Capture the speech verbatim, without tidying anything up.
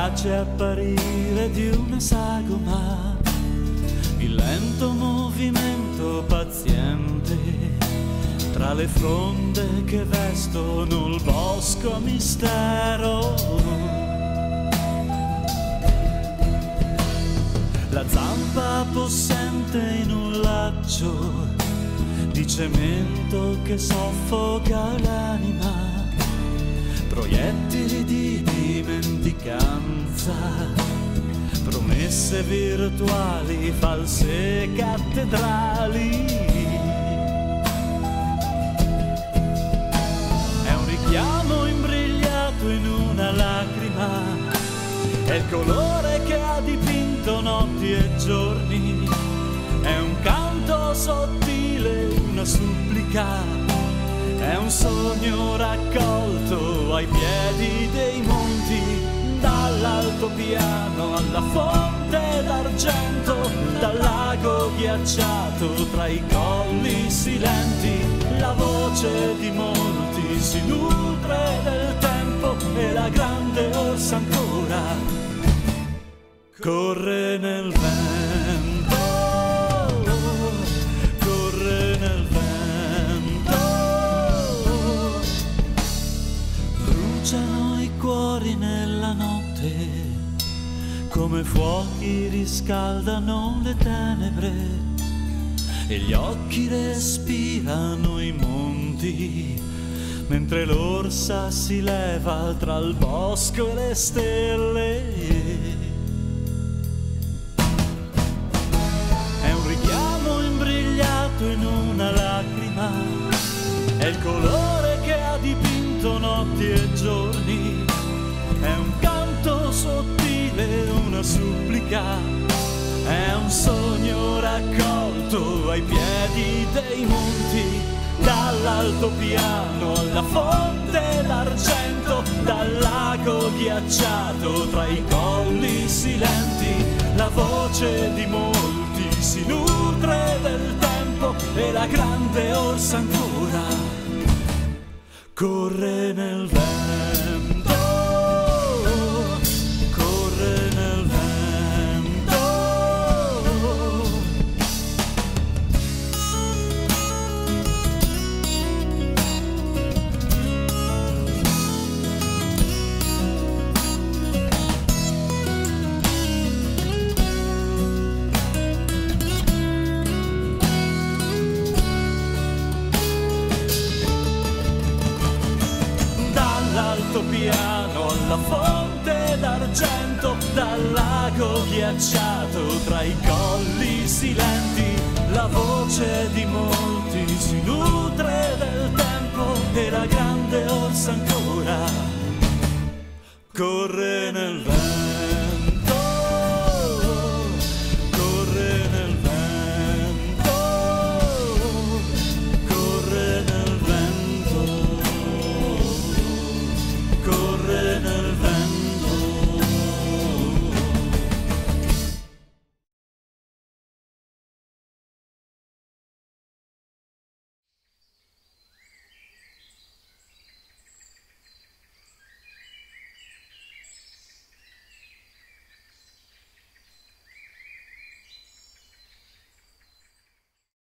piace apparire di una sagoma, il lento movimento paziente tra le fronde che vestono il bosco a mistero. La zampa possente in un laccio di cemento che soffoca l'anima, proiettili di dimenticanza, promesse virtuali, false cattedrali. È un richiamo imbrigliato in una lacrima, è il colore che ha dipinto notti e giorni, è un canto sottile, una supplica, è un sogno raccolto ai piedi dei monti, dall'altopiano alla fonte d'argento, dal lago ghiacciato tra i colli silenti. La voce di molti si nutre del tempo e la grande orsa ancora corre nel vento, corre nel vento. Bruciano i cuori nella notte, come fuochi riscaldano le tenebre, e gli occhi respirano i monti, mentre l'orsa si leva tra il bosco e le stelle. È un richiamo imbrigliato in una lacrima, è il colore che ha dipinto notti e giorni, è un canto sottile, una supplica, è un sogno raccolto ai piedi dei monti, dall'altopiano alla fonte d'argento, dal lago ghiacciato tra i colli silenti. La voce di molti si nutre del tempo e la grande orsa ancora corre nel vento, corre nel vento. Piano alla fonte d'argento, dal lago ghiacciato tra i colli silenti. La voce di molti si nutre del tempo e la grande orsa ancora corre nel vento.